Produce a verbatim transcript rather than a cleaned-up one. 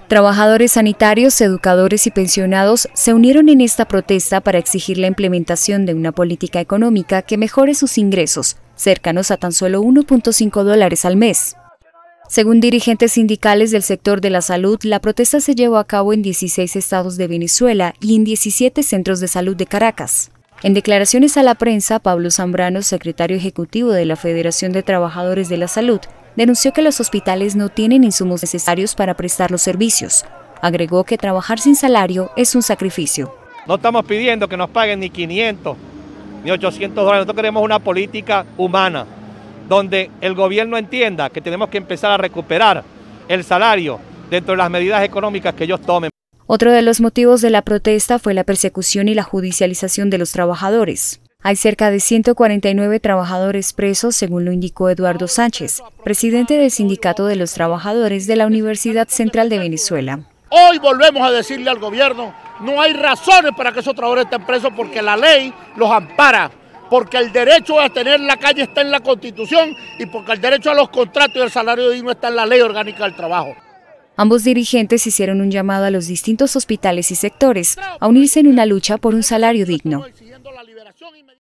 Trabajadores sanitarios, educadores y pensionados se unieron en esta protesta para exigir la implementación de una política económica que mejore sus ingresos, cercanos a tan solo uno punto cinco dólares al mes. Según dirigentes sindicales del sector de la salud, la protesta se llevó a cabo en dieciséis estados de Venezuela y en diecisiete centros de salud de Caracas. En declaraciones a la prensa, Pablo Zambrano, secretario ejecutivo de la Federación de Trabajadores de la Salud, denunció que los hospitales no tienen insumos necesarios para prestar los servicios. Agregó que trabajar sin salario es un sacrificio. No estamos pidiendo que nos paguen ni quinientos ni ochocientos dólares, nosotros queremos una política humana, donde el gobierno entienda que tenemos que empezar a recuperar el salario dentro de las medidas económicas que ellos tomen. Otro de los motivos de la protesta fue la persecución y la judicialización de los trabajadores. Hay cerca de ciento cuarenta y nueve trabajadores presos, según lo indicó Eduardo Sánchez, presidente del Sindicato de los Trabajadores de la Universidad Central de Venezuela. Hoy volvemos a decirle al gobierno, no hay razones para que esos trabajadores estén presos porque la ley los ampara, porque el derecho a tener la calle está en la Constitución y porque el derecho a los contratos y el salario digno está en la Ley Orgánica del Trabajo. Ambos dirigentes hicieron un llamado a los distintos hospitales y sectores a unirse en una lucha por un salario digno.